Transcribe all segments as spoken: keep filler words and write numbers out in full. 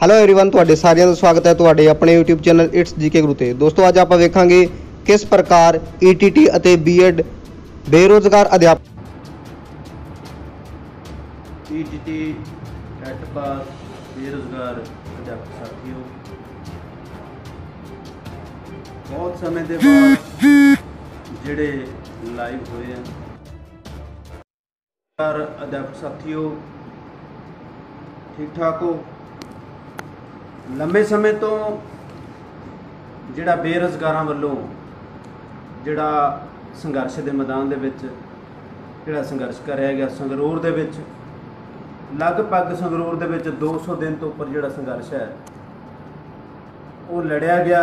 Hello everyone ਤੁਹਾਡੇ ਸਾਰਿਆਂ ਦਾ ਸਵਾਗਤ ਹੈ ਤੁਹਾਡੇ ਆਪਣੇ YouTube channel it's GK Guru ਤੇ। ਦੋਸਤੋ ਅੱਜ ਆਪਾਂ ਵੇਖਾਂਗੇ ਕਿਸ ਪ੍ਰਕਾਰ ਈਟੀਟੀ ਅਤੇ ਬੀਐਡ ਬੇਰੋਜ਼ਗਾਰ ਅਧਿਆਪਕ ईटीटी एट पास बेरोजगार अध्यापक साथियों बहुत समय के बाद जिहड़े लाइव होए हैं अध्यापक साथियों ठीक ठाक हो। लंबे समय तो जिहड़ा बेरोजगारां वल्लों जिहड़ा संघर्ष के मैदान दे विच जिहड़ा संघर्ष कराया गया संगरूर दे विच लगभग संगरूर दे विच दो सौ दिन तो उपर जिहड़ा संघर्ष है वो लड़िया गया।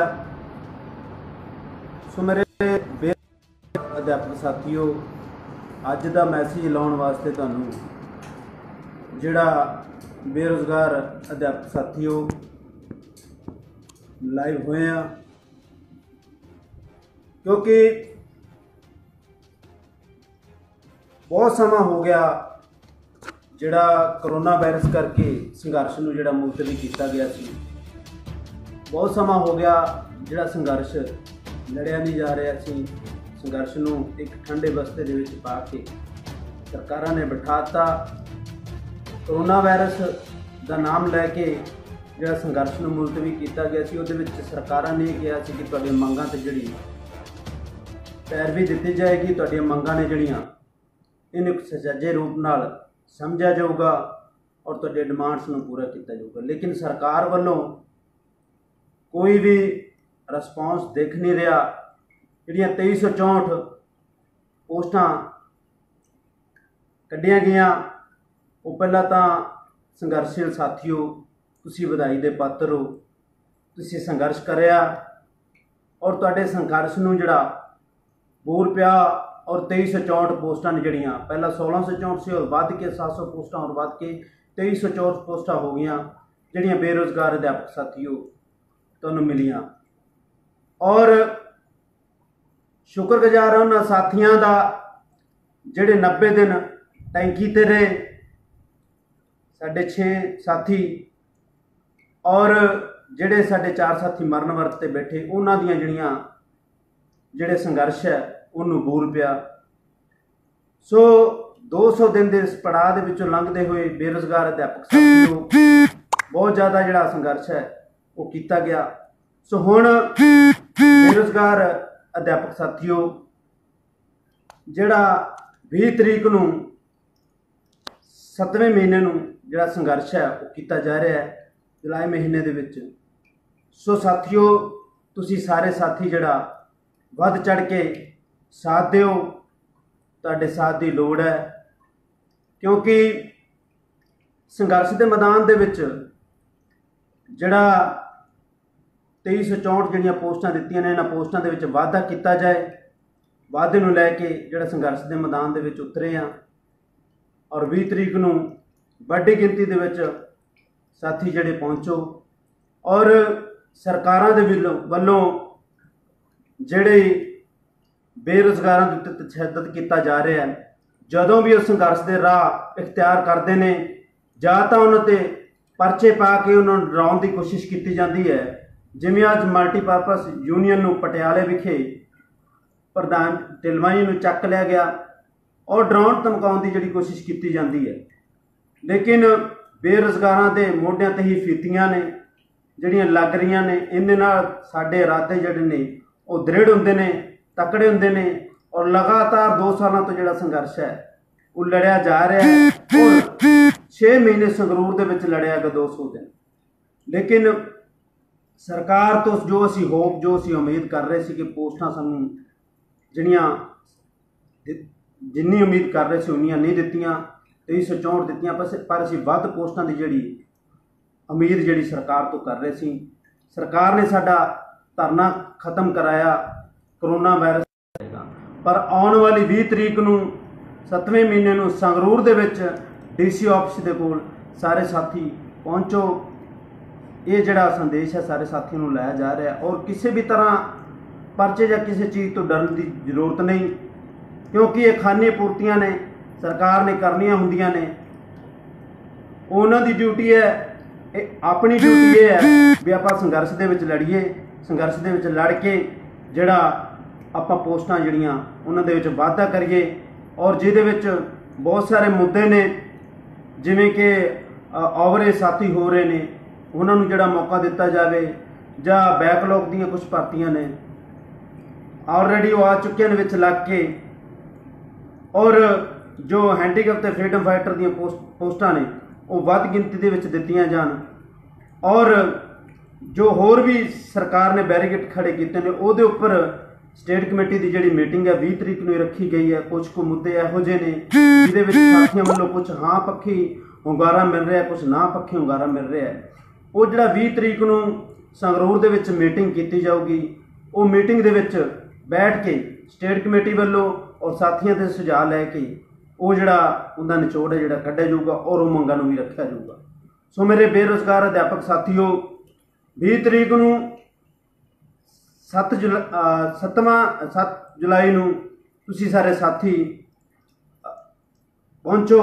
सो मेरे अध्यापक साथियों अज दा मैसेज लाउण वास्ते तुहानूं जिहड़ा बेरोजगार अध्यापक साथियों लाइव होए हैं क्योंकि बहुत समा हो गया जिहड़ा करोना वायरस करके संघर्ष नूं जिहड़ा मुलतवी किया गया सी। बहुत समा हो गया जिहड़ा संघर्ष लड़िया नहीं जा रहा सी। संघर्ष नूं एक ठंडे बस्ते दे विच पा के सरकारां ने बिठाता। करोना वायरस का नाम लैके जिहड़ा संघर्ष नूं मुलतवी किया गया सी उहदे विच सरकारां ने कहा सी कि तुहाडीआं मंगां ते जिहड़ी पैरवी दित्ती जाएगी, तुहाडीआं मंगां ने जिहड़ियां इन्हूं सुचाजे रूप नाल समझा जाऊगा और तुहाडे डिमांड्स नूं पूरा किया जाऊगा। लेकिन सरकार वालों कोई भी रिस्पॉन्स दिख नहीं रहा। जिहड़ियां तेईस सौ चौंठ पोस्टां कढ़िया गई वो पहला तो संघर्षशील साथियों तुसीं वधाई दे पात्र हो, तुसीं संघर्ष करिया और तुहाडे संघर्ष नूं जिहड़ा बोर पिया और तेईस सौ चौंठ पोस्टां ने जड़ियाँ पहला सोलह सौ चौंठ से और बढ़ के सात सौ पोस्टां और बढ़ के तेईस सौ चौंठ पोस्टां हो गई जड़ियाँ बेरोजगार अध्यापक साथियों तुहानूं मिलियां। और शुक्रगुजार उन्हां साथियों का जिहड़े नब्बे दिन टैंकी ते रहे साढ़े छे साथी और जिहड़े साढ़े चार साथी मरण वर्त ते बैठे उन्हां दीयां जिहड़ियां जिहड़े संघर्ष है उन्होंने बूर पिया। सो दो सौ दिन के इस पड़ाव के विचों लंघते हुए बेरोजगार अध्यापक साथियों बहुत ज़्यादा जिहड़ा संघर्ष है वो किया गया। सो हुण बेरोजगार अध्यापक साथियों जिहड़ा बीस तरीक नूं सत्तवें महीने नूं जिहड़ा संघर्ष है वो किया जा रहा है जुलाई महीने दे विच। सो साथियों तुसीं सारे साथी जिहड़ा वध चढ़ के साथ दिओ, तुहाडे साथ की लोड़ है क्योंकि संघर्ष के मैदान दे विच जिहड़ा तेईस सौ चौंठ जिहड़ियां पोस्टां दित्तियां ने इन्हां पोस्टां दे विच वाधा किया जाए। वाधे नूं लैके जिहड़ा संघर्ष के मैदान दे विच उतरे हैं और बीस तरीक नूं वड्डी गिनती दे विच साथी जिहड़े पहुँचो और सरकारां दे वल्लों जिहड़े बेरोजगारों के उत्ते तशद्दद किया जा रहा है जदों भी उस संघर्ष के राह इख्तियार करते हैं जां तां उन्हां ते परचे पा के उन्होंने डराउण की कोशिश की जाती है। जिवें अज मल्टीपर्पज यूनीयन नूं पटियाले विखे प्रधान ढिलवाई नूं चक लिया गया और डराउण धमकाउण की जिहड़ी कोशिश की जाती है। लेकिन बेरोजगारों के मोढियां ते ही फीतियां ने जिहड़ियां लग रही ने इन्हां नाल साडे इरादे जिहड़े ने वो दृढ़ हुंदे ने तकड़े होंदे ने और लगातार दो सालों तो जिहड़ा संघर्ष है वो लड़िया जा रहा है और छे महीने संगरूर दे विच लड़िया गया दो सौ दिन। लेकिन सरकार तो जो असी होप जो असी उम्मीद कर रहे सी कि पोस्टां सानूं जिहड़ियां जिन्नी उम्मीद कर रहे सी उन्नियां नहीं दित्तियां तेईस सौ चौंठ दित्तियां पर असी वध पोस्टां की जिहड़ी उम्मीद जिहड़ी सरकार तो कर रहे सी। सरकार ने साडा धरना खत्म कराया करोना वायरस पर आने वाली बीस तरीक नूं सत्तवें महीने नूं संगरूर दे विच डीसी ऑफिस दे कोल सारे साथी पहुँचो। ये जिहड़ा संदेश है सारे साथियों नूं लाया जा रहा है और किसी भी तरह परचे या किसी चीज़ तो डरन की जरूरत नहीं क्योंकि ये खाने पूर्तियां ने सरकार ने करनियां हुंदियां ने। उन्हां दी ड्यूटी है ਇਹ ਆਪਣੀ ਡਿਊਟੀ ਇਹ ਹੈ ਵੀ ਆਪਾਂ ਸੰਘਰਸ਼ ਦੇ ਵਿੱਚ ਲੜੀਏ, ਸੰਘਰਸ਼ ਦੇ ਵਿੱਚ ਲੜ ਕੇ ਜਿਹੜਾ ਆਪਾਂ ਪੋਸਟਾਂ ਜਿਹੜੀਆਂ ਉਹਨਾਂ ਦੇ ਵਿੱਚ ਵਾਧਾ ਕਰੀਏ, ਔਰ ਜਿਹਦੇ ਵਿੱਚ ਬਹੁਤ ਸਾਰੇ ਮੁੱਦੇ ਨੇ ਜਿਵੇਂ ਕਿ ਓਵਰੇਜ ਸਾਥੀ ਹੋ ਰਹੇ ਨੇ ਉਹਨਾਂ ਨੂੰ ਜਿਹੜਾ ਮੌਕਾ ਦਿੱਤਾ ਜਾਵੇ, ਜਾਂ ਬੈਕਲੌਗ ਦੀਆਂ ਕੁਝ ਭਰਤੀਆਂ ਨੇ ਆਲਰੇਡੀ ਉਹ ਆ ਚੁੱਕੀਆਂ ਨੇ ਵਿੱਚ ਲੱਗ ਕੇ, ਔਰ ਜੋ ਹੈਂਡੀਕੈਪ ਤੇ ਫਰੀडम फाइटर ਦੀਆਂ ਪੋਸਟ ਪੋਸਟਾਂ ਨੇ ਉਹ ਵੱਧ ਗਿਣਤੀ ਦੇ ਵਿੱਚ ਦਿੱਤੀਆਂ ਜਾਣ, ਔਰ ਜੋ ਹੋਰ ਵੀ ਸਰਕਾਰ ਨੇ ਬੈਰੀਕੇਡ ਖੜੇ ਕੀਤੇ ਨੇ ਉਹਦੇ ਉੱਪਰ ਸਟੇਟ ਕਮੇਟੀ ਦੀ ਜਿਹੜੀ ਮੀਟਿੰਗ ਹੈ ਵੀਹ ਤਰੀਕ ਨੂੰ ਰੱਖੀ ਗਈ ਹੈ। ਕੁਝ ਕੁ ਮੁੱਦੇ ਇਹੋ ਜਿਹੇ ਨੇ ਜਿਹਦੇ ਵਿੱਚ ਸਾਥੀਆਂ ਵੱਲੋਂ ਕੁਝ ਹਾਂ ਪੱਖੀ ਹੁੰਗਾਰਾ ਮਿਲ ਰਿਹਾ, ਕੁਝ ਨਾ ਪੱਖੀ ਹੁੰਗਾਰਾ ਮਿਲ ਰਿਹਾ। ਉਹ ਜਿਹੜਾ ਵੀਹ ਤਰੀਕ ਨੂੰ ਸੰਗਰੂਰ ਦੇ ਵਿੱਚ ਮੀਟਿੰਗ ਕੀਤੀ ਜਾਊਗੀ, ਉਹ ਮੀਟਿੰਗ ਦੇ ਵਿੱਚ ਬੈਠ ਕੇ ਸਟੇਟ ਕਮੇਟੀ ਵੱਲੋਂ ਔਰ ਸਾਥੀਆਂ ਦੇ ਸੁਝਾਅ ਲੈ ਕੇ ਉਹ ਜਿਹੜਾ ਉਹਦਾ ਨਿਚੋੜ ਹੈ ਜਿਹੜਾ ਕੱਢਿਆ ਜਾਊਗਾ, ਔਰ ਉਹ ਮੰਗਾਂ ਨੂੰ ਵੀ ਰੱਖਿਆ ਜਾਊਗਾ। ਸੋ ਮੇਰੇ ਬੇਰੁਜ਼ਗਾਰ ਅਧਿਆਪਕ ਸਾਥੀਓ, ਵੀਹ ਤਰੀਕ ਨੂੰ ਸੱਤ ਜੁਲਾ ਸੱਤਵਾਂ ਸੱਤ ਜੁਲਾਈ ਨੂੰ ਤੁਸੀਂ ਸਾਰੇ ਸਾਥੀ ਪਹੁੰਚੋ।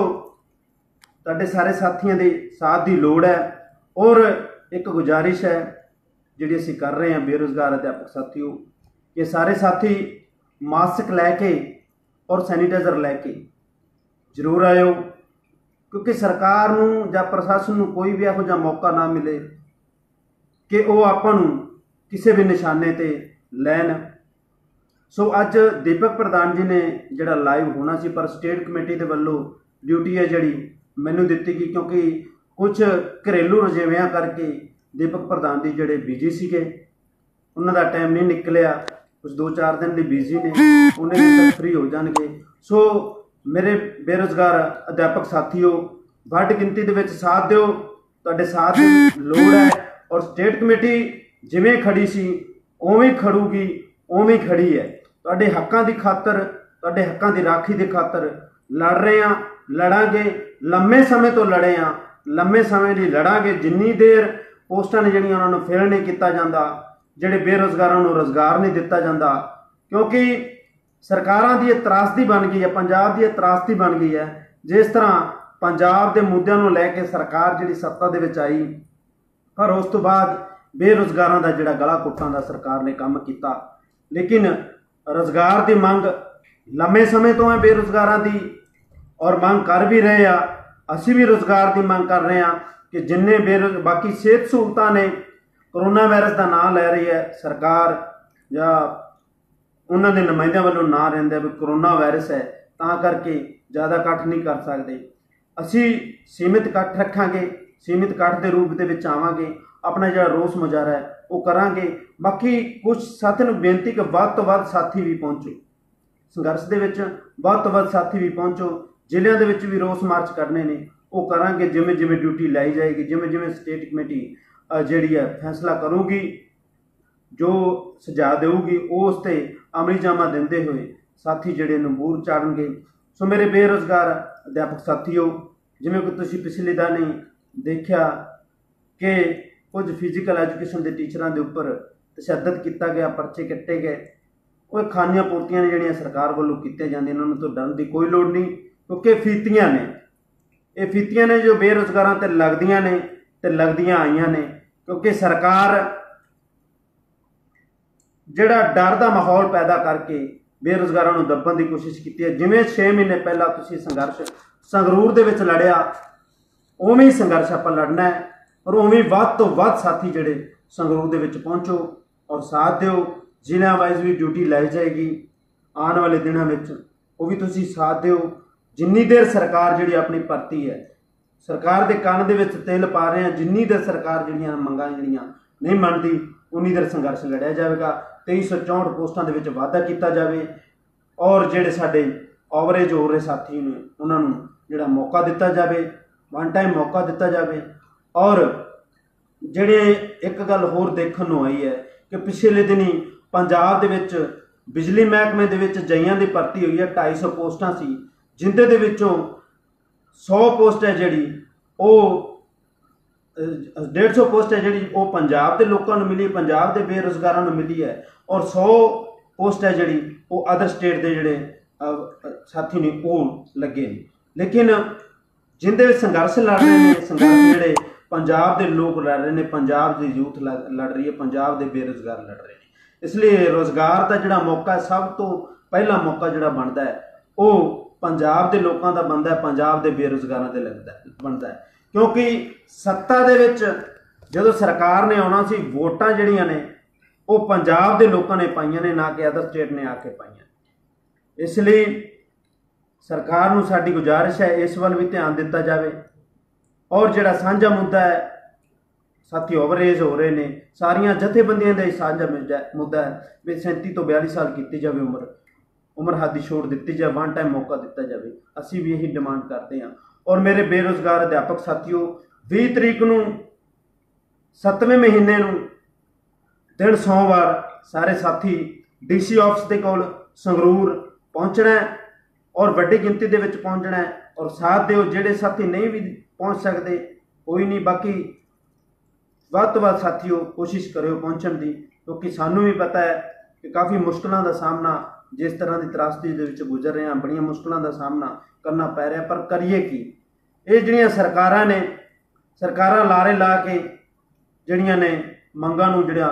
ਤੁਹਾਡੇ ਸਾਰੇ ਸਾਥੀਆਂ ਦੇ ਸਾਥ ਦੀ ਲੋੜ ਹੈ। ਔਰ ਇੱਕ ਗੁਜ਼ਾਰਿਸ਼ ਹੈ ਜਿਹੜੀ ਅਸੀਂ ਕਰ ਰਹੇ ਹਾਂ ਬੇਰੁਜ਼ਗਾਰ ਅਧਿਆਪਕ ਸਾਥੀਓ, ਕਿ ਸਾਰੇ ਸਾਥੀ ਮਾਸਕ ਲੈ ਕੇ ਔਰ ਸੈਨੀਟਾਈਜ਼ਰ ਲੈ ਕੇ ਜ਼ਰੂਰ ਆਇਓ, ਕਿਉਂਕਿ ਸਰਕਾਰ ਨੂੰ ਜਾਂ ਪ੍ਰਸ਼ਾਸਨ ਨੂੰ ਕੋਈ ਵੀ ਇਹੋ ਜਿਹਾ ਮੌਕਾ ਨਾ ਮਿਲੇ ਕਿ ਉਹ ਆਪਾਂ ਨੂੰ ਕਿਸੇ ਵੀ ਨਿਸ਼ਾਨੇ ਤੇ ਲੈਣ। ਸੋ ਅੱਜ ਦੀਪਕ ਪ੍ਰਧਾਨ ਜੀ ਨੇ ਜਿਹੜਾ ਲਾਈਵ ਹੋਣਾ ਸੀ, ਪਰ ਸਟੇਟ ਕਮੇਟੀ ਦੇ ਵੱਲੋਂ ਡਿਊਟੀ ਹੈ ਜਿਹੜੀ ਮੈਨੂੰ ਦਿੱਤੀ ਗਈ, ਕਿਉਂਕਿ ਕੁਝ ਘਰੇਲੂ ਰੁਝੇਵਿਆਂ ਕਰਕੇ ਦੀਪਕ ਪ੍ਰਧਾਨ ਜੀ ਜਿਹੜੇ ਬਿਜੀ ਸੀਗੇ, ਉਹਨਾਂ ਦਾ ਟਾਈਮ ਨਹੀਂ ਨਿਕਲਿਆ, ਕੁਝ ਦੋ ਚਾਰ ਦਿਨ ਲਈ ਬਿਜੀ ਨੇ, ਉਹਨੇ ਵੀ ਫ੍ਰੀ ਹੋ ਜਾਣਗੇ। ਸੋ ਮੇਰੇ ਬੇਰੁਜ਼ਗਾਰ ਅਧਿਆਪਕ ਸਾਥੀਓ, ਵੱਡ ਗਿਣਤੀ ਦੇ ਵਿੱਚ ਸਾਥ ਦਿਓ, ਤੁਹਾਡੇ ਸਾਥ ਦੀ ਲੋੜ ਹੈ। ਔਰ ਸਟੇਟ ਕਮੇਟੀ ਜਿਵੇਂ ਖੜੀ ਸੀ ਉਵੇਂ ਖੜੂਗੀ, ਉਵੇਂ ਖੜੀ ਹੈ। ਤੁਹਾਡੇ ਹੱਕਾਂ ਦੀ ਖਾਤਰ, ਤੁਹਾਡੇ ਹੱਕਾਂ ਦੀ ਰਾਖੀ ਦੇ ਖਾਤਰ ਲੜ ਰਹੇ ਹਾਂ, ਲੜਾਂਗੇ, ਲੰਮੇ ਸਮੇਂ ਤੋਂ ਲੜੇ ਹਾਂ, ਲੰਮੇ ਸਮੇਂ ਲਈ ਲੜਾਂਗੇ। ਜਿੰਨੀ ਦੇਰ ਪੋਸਟਾਂ ਨੇ ਜਿਹੜੀਆਂ ਉਹਨਾਂ ਨੂੰ ਫਿਲ ਨਹੀਂ ਕੀਤਾ ਜਾਂਦਾ, ਜਿਹੜੇ ਬੇਰੁਜ਼ਗਾਰਾਂ ਨੂੰ ਰੁਜ਼ਗਾਰ ਨਹੀਂ ਦਿੱਤਾ ਜਾਂਦਾ, ਕਿਉਂਕਿ ਸਰਕਾਰਾਂ ਦੀ ਇਹ ਤਰਾਸਦੀ ਬਣ ਗਈ ਹੈ, ਪੰਜਾਬ ਦੀ ਇਹ ਤਰਾਸਦੀ ਬਣ ਗਈ ਹੈ। ਜਿਸ ਤਰ੍ਹਾਂ ਪੰਜਾਬ ਦੇ ਮੁੱਦਿਆਂ ਨੂੰ ਲੈ ਕੇ ਸਰਕਾਰ ਜਿਹੜੀ ਸੱਤਾ ਦੇ ਵਿੱਚ ਆਈ, ਪਰ ਉਸ ਤੋਂ ਬਾਅਦ ਬੇਰੁਜ਼ਗਾਰਾਂ ਦਾ ਜਿਹੜਾ ਗਲਾ ਘੁੱਟਣ ਦਾ ਸਰਕਾਰ ਨੇ ਕੰਮ ਕੀਤਾ। ਲੇਕਿਨ ਰੁਜ਼ਗਾਰ ਦੀ ਮੰਗ ਲੰਮੇ ਸਮੇਂ ਤੋਂ ਹੈ ਬੇਰੁਜ਼ਗਾਰਾਂ ਦੀ, ਔਰ ਮੰਗ ਕਰ ਵੀ ਰਹੇ ਆ। ਅਸੀਂ ਵੀ ਰੁਜ਼ਗਾਰ ਦੀ ਮੰਗ ਕਰ ਰਹੇ ਹਾਂ ਕਿ ਜਿੰਨੇ ਬੇਰੁਜ਼ ਬਾਕੀ ਸਿਹਤ ਸਹੂਲਤਾਂ ਨੇ, ਕਰੋਨਾ ਵਾਇਰਸ ਦਾ ਨਾਂ ਲੈ ਰਹੀ ਹੈ ਸਰਕਾਰ ਜਾਂ ਉਹਨਾਂ ਦੇ ਨੁਮਾਇੰਦਿਆਂ ਵੱਲੋਂ ਨਾਂ ਰਹਿੰਦਾ ਵੀ ਕਰੋਨਾ ਵਾਇਰਸ ਹੈ, ਤਾਂ ਕਰਕੇ ਜ਼ਿਆਦਾ ਇਕੱਠ ਨਹੀਂ ਕਰ ਸਕਦੇ। ਅਸੀਂ ਸੀਮਿਤ ਇਕੱਠ ਰੱਖਾਂਗੇ, ਸੀਮਿਤ ਇਕੱਠ ਦੇ ਰੂਪ ਦੇ ਵਿੱਚ ਆਵਾਂਗੇ, ਆਪਣਾ ਜਿਹੜਾ ਰੋਸ ਮੁਜ਼ਾਹਰਾ ਹੈ ਉਹ ਕਰਾਂਗੇ। ਬਾਕੀ ਕੁਝ ਸਾਥੀਆਂ ਨੂੰ ਬੇਨਤੀ ਕਿ ਵੱਧ ਤੋਂ ਵੱਧ ਸਾਥੀ ਵੀ ਪਹੁੰਚੋ, ਸੰਘਰਸ਼ ਦੇ ਵਿੱਚ ਵੱਧ ਤੋਂ ਵੱਧ ਸਾਥੀ ਵੀ ਪਹੁੰਚੋ। ਜ਼ਿਲ੍ਹਿਆਂ ਦੇ ਵਿੱਚ ਵੀ ਰੋਸ ਮਾਰਚ ਕਰਨੇ ਨੇ, ਉਹ ਕਰਾਂਗੇ ਜਿਵੇਂ ਜਿਵੇਂ ਡਿਊਟੀ ਲਾਈ ਜਾਏਗੀ, ਜਿਵੇਂ ਜਿਵੇਂ ਸਟੇਟ ਕਮੇਟੀ ਜਿਹੜੀ ਹੈ ਫੈਸਲਾ ਕਰੂਗੀ, ਜੋ ਸੁਝਾਅ ਦੇਊਗੀ ਉਸ 'ਤੇ ਅਮਲੀਜਾਮਾ ਦਿੰਦੇ ਹੋਏ ਸਾਥੀ ਜਿਹੜੇ ਨੂੰ ਮੂਹਰ ਚਾੜਨਗੇ। ਸੋ ਮੇਰੇ ਬੇਰੁਜ਼ਗਾਰ ਅਧਿਆਪਕ ਸਾਥੀਓ, ਜਿਵੇਂ ਕਿ ਤੁਸੀਂ ਪਿਛਲੇ ਦਿਨ ਦੇਖਿਆ ਕਿ ਕੁਝ ਫਿਜ਼ੀਕਲ ਐਜੂਕੇਸ਼ਨ ਦੇ ਟੀਚਰਾਂ ਦੇ ਉੱਪਰ ਤਸ਼ੱਦਦ ਕੀਤਾ ਗਿਆ, ਪਰਚੇ ਕੱਟੇ ਗਏ। ਉਹ ਖਾਨੀਆਂ ਪੂਰਤੀਆਂ ਨੇ ਜਿਹੜੀਆਂ ਸਰਕਾਰ ਵੱਲੋਂ ਕੀਤੀਆਂ ਜਾਂਦੀਆਂ, ਉਹਨਾਂ ਨੂੰ ਤਾਂ ਡਰਨ ਦੀ ਕੋਈ ਲੋੜ ਨਹੀਂ, ਕਿਉਂਕਿ ਫੀਤੀਆਂ ਨੇ, ਇਹ ਫੀਤੀਆਂ ਨੇ ਜੋ ਬੇਰੁਜ਼ਗਾਰਾਂ 'ਤੇ ਲੱਗਦੀਆਂ ਨੇ ਤੇ ਲੱਗਦੀਆਂ ਆਈਆਂ ਨੇ, ਕਿਉਂਕਿ ਸਰਕਾਰ ਜਿਹੜਾ ਡਰ ਦਾ ਮਾਹੌਲ ਪੈਦਾ ਕਰਕੇ ਬੇਰੁਜ਼ਗਾਰਾਂ ਨੂੰ ਦੱਬਣ ਦੀ ਕੋਸ਼ਿਸ਼ ਕੀਤੀ ਹੈ। ਜਿਵੇਂ ਛੇ ਮਹੀਨੇ ਪਹਿਲਾਂ ਤੁਸੀਂ ਸੰਘਰਸ਼ ਸੰਗਰੂਰ ਦੇ ਵਿੱਚ ਲੜਿਆ, ਉਵੇਂ ਹੀ ਸੰਘਰਸ਼ ਆਪਾਂ ਲੜਨਾ ਹੈ, ਔਰ ਉਵੇਂ ਵੱਧ ਤੋਂ ਵੱਧ ਸਾਥੀ ਜਿਹੜੇ ਸੰਗਰੂਰ ਦੇ ਵਿੱਚ ਪਹੁੰਚੋ ਔਰ ਸਾਥ ਦਿਓ। ਜ਼ਿਲ੍ਹਿਆਂ ਵਾਈਜ਼ ਵੀ ਡਿਊਟੀ ਲਾਈ ਜਾਏਗੀ ਆਉਣ ਵਾਲੇ ਦਿਨਾਂ ਵਿੱਚ, ਉਹ ਵੀ ਤੁਸੀਂ ਸਾਥ ਦਿਓ। ਜਿੰਨੀ ਦੇਰ ਸਰਕਾਰ ਜਿਹੜੀ ਆਪਣੀ ਭਰਤੀ ਹੈ, ਸਰਕਾਰ ਦੇ ਕੰਨ ਦੇ ਵਿੱਚ ਤਿਲ ਪਾ ਰਹੇ ਹਾਂ, ਜਿੰਨੀ ਦੇਰ ਸਰਕਾਰ ਜਿਹੜੀਆਂ ਮੰਗਾਂ ਜਿਹੜੀਆਂ ਨਹੀਂ ਮੰਨਦੀ, ਉਨੀ ਦੇਰ ਸੰਘਰਸ਼ ਲੜਿਆ ਜਾਵੇਗਾ। ਤੇਈ ਸੌ ਚੌਂਹਠ ਪੋਸਟਾਂ ਦੇ ਵਿੱਚ ਵਾਧਾ ਕੀਤਾ ਜਾਵੇ, ਔਰ ਜਿਹੜੇ ਸਾਡੇ ਓਵਰੇਜ ਹੋ ਰਹੇ ਸਾਥੀ ਨੇ ਉਹਨਾਂ ਨੂੰ ਜਿਹੜਾ ਮੌਕਾ ਦਿੱਤਾ ਜਾਵੇ, ਵਨ ਟਾਈਮ ਮੌਕਾ ਦਿੱਤਾ ਜਾਵੇ। ਔਰ ਜਿਹੜੇ ਇੱਕ ਗੱਲ ਹੋਰ ਦੇਖਣ ਨੂੰ ਆਈ ਹੈ ਕਿ ਪਿਛਲੇ ਦਿਨੀ ਪੰਜਾਬ ਦੇ ਵਿੱਚ ਬਿਜਲੀ ਮਹਿਕਮੇ ਦੇ ਵਿੱਚ ਜਈਆਂ ਦੀ ਭਰਤੀ ਹੋਈ ਹੈ, ਢਾਈ ਸੌ ਪੋਸਟਾਂ ਸੀ, ਜਿੰਦੇ ਦੇ ਵਿੱਚੋਂ ਸੌ ਪੋਸਟ ਹੈ ਜਿਹੜੀ ਉਹ डेढ़ सौ पोस्ट है जी वो पंजाब के लोगों को मिली, पंजाब के बेरोजगारों को मिली है, और सौ पोस्ट है जी वो अदर स्टेट के जोड़े साथी ने वो लगे। लेकिन जिंदे संघर्ष लड़ रहे हैं, संघर्ष जोड़े पंजाब के लोग लड़ रहे हैं, पंजाब की यूथ लड़ रही है, पंजाब के बेरोजगार लड़ रहे हैं। इसलिए रोजगार का जिहड़ा मौका है, सब तो पहला मौका जिहड़ा बनता है वो पंजाब के लोगों का बनता है, पंजाब के बेरोजगारों के लगता है बनता है। क्योंकि सत्ता दे विच जदों सरकार ने आना सी, वोटां जिहड़ियां ने वो पंजाब के लोगों ने पाईयां ने, ना कि अदर स्टेट ने आके पाईयां। इसलिए सरकार नूं साडी गुजारिश है इस वल भी ध्यान दिता जाए। और जिहड़ा साझा मुद्दा है, साथी ओवरेज हो रहे हैं, सारिया जथेबंदियों का साझा मुद्दा है भी सैंती तो बयाली साल की जाए उम्र उम्र हद की छूट दी जाए, वन टाइम मौका दिता जाए। असी भी यही डिमांड करते हैं। और मेरे बेरोजगार अध्यापक साथियों, बीस तरीक नूं सत्तवें महीने नूं दिन सोमवार सारे साथी डी सी ऑफिस के कोल संगरूर पहुँचना है और वड्डी गिनती दे विच पहुँचना है। और साथ दिओ, जिहड़े साथी नहीं भी पहुँच सकते कोई नहीं, बाकी वध तो वध साथियों कोशिश करो पहुँचण की, क्योंकि सानू भी पता है कि काफ़ी मुश्किलों का सामना जिस तरह की त्रासदी दे विच गुजर रहे हैं, बड़ियां मुश्किलों का सामना करना पै रहा। पर करिए की, ये जिहड़ियां सरकारां ने सरकारां लारे ला के जिहड़ियां ने मंगां नूं जिहड़ा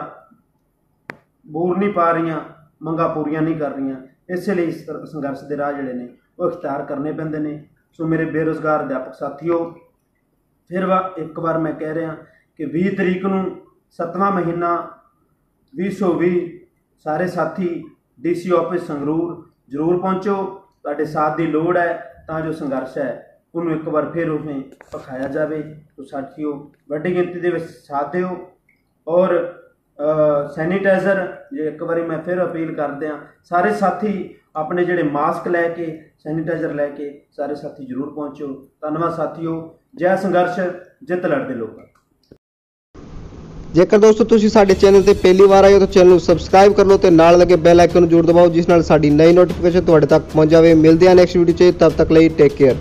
बूर नहीं पा रही, मंगां पूरियां नहीं कर रही, इसलिए इस संघर्ष के राह जिहड़े ने वो इख्तियार करने पैंदे ने। सो मेरे बेरोजगार अध्यापक साथियों, फिर वा एक बार मैं कह रहा कि बीस तरीक नूं सत्तवां महीना भी सौ भी सारे साथी डी सी ऑफिस संगरूर जरूर पहुँचो, तुहाडे साथ की लोड़ है तां जो संघर्ष है उन्होंने एक बार फिर उन्हें पखाया जाए। तो साथियों वड्डी गिनती दे विच साथ दिओ। और सैनीटाइज़र जे एक बार मैं फिर अपील कर दियाँ, सारे साथी अपने जिहड़े मास्क लैके सैनीटाइज़र लैके सारे साथी जरूर पहुँचो। धन्यवाद साथियों। जय संघर्ष, जित लड़दे लोग। जेकर दोस्तों तुसीं साडे चैनल ते पहली बार आए हो तो चैनल नूं सबसक्राइब कर लो ते नाल लगे बैल आइकन नूं जरूर दबाओ, जिस नाल साडी नई नोटिफिकेशन तुहाडे तक पहुंच जावे। मिलदे हां नैक्सट वीडियो 'ਚ, तब तक लई टेक केयर।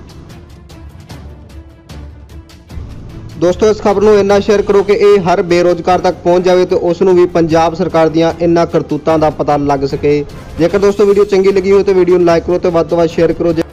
दोस्तों इस खबर नूं इन्ना शेयर करो कि ये हर बेरोजगार तक पहुंच जाए तो उस नूं भी पंजाब सरकार दीयां इन्हां करतूतां दा पता लग सके। जेकर दोस्तों वीडियो चंगी लगी हो तो वीडियो नूं लाइक करो तो वध तों वध शेयर करो।